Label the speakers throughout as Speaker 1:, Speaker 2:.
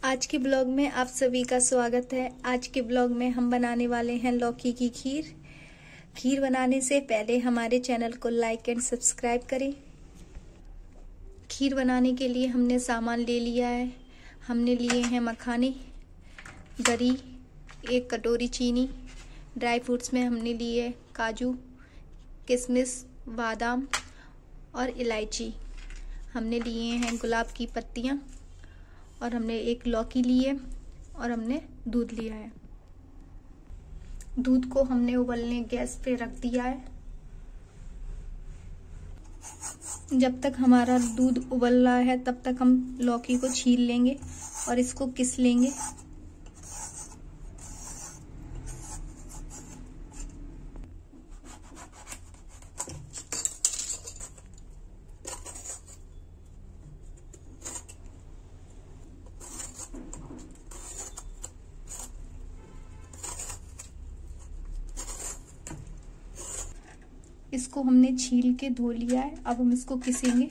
Speaker 1: आज के ब्लॉग में आप सभी का स्वागत है। आज के ब्लॉग में हम बनाने वाले हैं लौकी की खीर। खीर बनाने से पहले हमारे चैनल को लाइक एंड सब्सक्राइब करें। खीर बनाने के लिए हमने सामान ले लिया है। हमने लिए हैं मखाने, गरी, 1 कटोरी चीनी, ड्राई फ्रूट्स में हमने लिए काजू, किशमिश, बादाम और इलायची। हमने लिए हैं गुलाब की पत्तियां और हमने 1 लौकी ली है और हमने दूध लिया है। दूध को हमने उबलने गैस पे रख दिया है। जब तक हमारा दूध उबल रहा है तब तक हम लौकी को छील लेंगे और इसको घिस लेंगे। इसको हमने छील के धो लिया है। अब हम इसको घिसेंगे।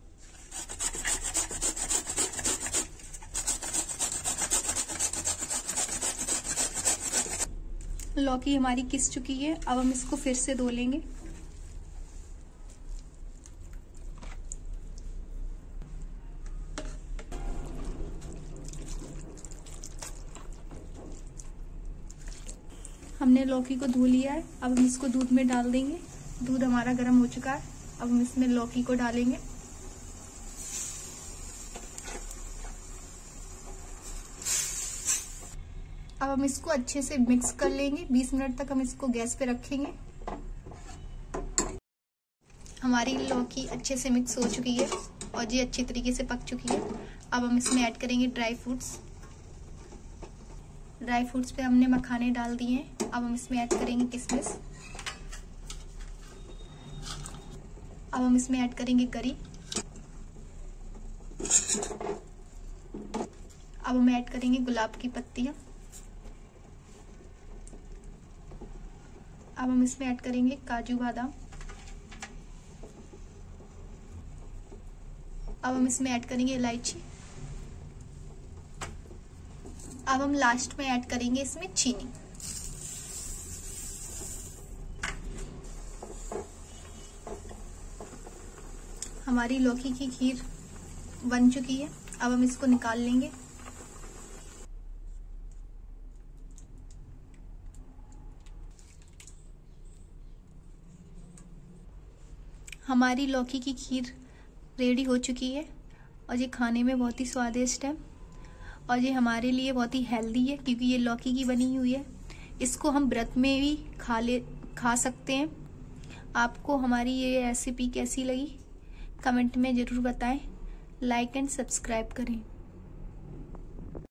Speaker 1: लौकी हमारी घिस चुकी है। अब हम इसको फिर से धो लेंगे। हमने लौकी को धो लिया है। अब हम इसको दूध में डाल देंगे। दूध हमारा गर्म हो चुका है। अब हम इसमें लौकी को डालेंगे। अब हम इसको अच्छे से मिक्स कर लेंगे। 20 मिनट तक हम इसको गैस पे रखेंगे। हमारी लौकी अच्छे से मिक्स हो चुकी है और ये अच्छी तरीके से पक चुकी है। अब हम इसमें ऐड करेंगे ड्राई फ्रूट्स। ड्राई फ्रूट्स पे हमने मखाने डाल दिए हैं। अब हम इसमें ऐड करेंगे किशमिश। अब हम इसमें ऐड करेंगे गरी। अब हम ऐड करेंगे गुलाब की पत्तियां। अब हम इसमें ऐड करेंगे काजू बादाम। अब हम इसमें ऐड करेंगे इलायची। अब हम लास्ट में ऐड करेंगे इसमें चीनी। हमारी लौकी की खीर बन चुकी है। अब हम इसको निकाल लेंगे। हमारी लौकी की खीर रेडी हो चुकी है और ये खाने में बहुत ही स्वादिष्ट है और ये हमारे लिए बहुत ही हेल्दी है क्योंकि ये लौकी की बनी हुई है। इसको हम व्रत में भी खा सकते हैं। आपको हमारी ये रेसिपी कैसी लगी कमेंट में ज़रूर बताएं। लाइक एंड सब्सक्राइब करें।